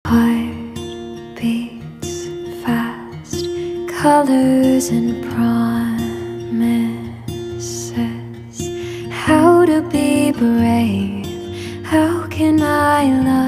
Heart beats fast, colors and promises. How to be brave, how can I love